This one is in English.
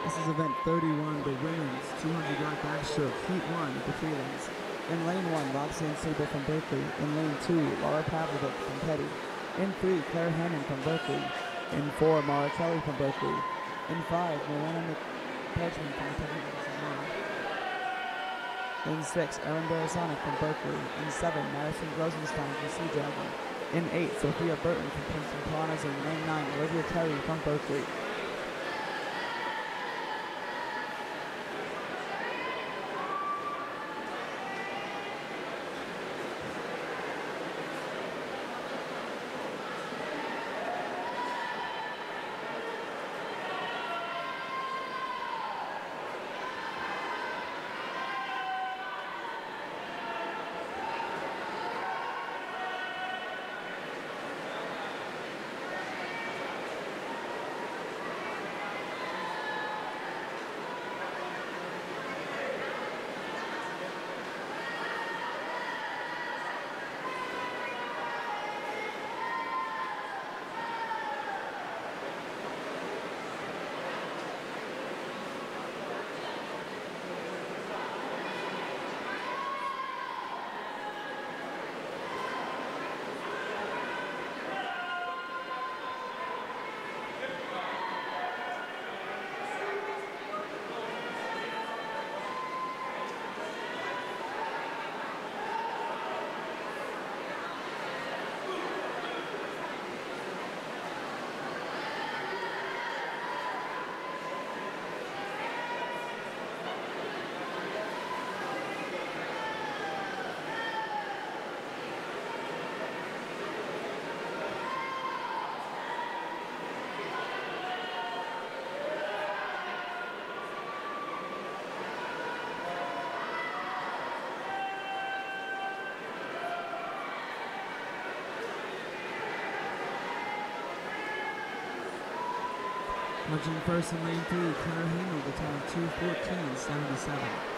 This is event 31, the women's 200-yard backstroke, heat 1 of the prelims. In lane 1, Roxanne Sable from Berkeley. In lane 2, Laura Pavlovic from Petty. In 3, Claire Hannon from Berkeley. In 4, Mara Kelly from Berkeley. In 5, Miranda McPedgman from the Petty. In 6, Erin Barasonic from Berkeley. In 7, Madison Rosenstein from Sea Dragon. In 8, Sophia Burton from Princeton Piranhas. In lane 9, Olivia Terry from Berkeley. Punching first in lane 3, Claire Hanel, the time of 2:14.77.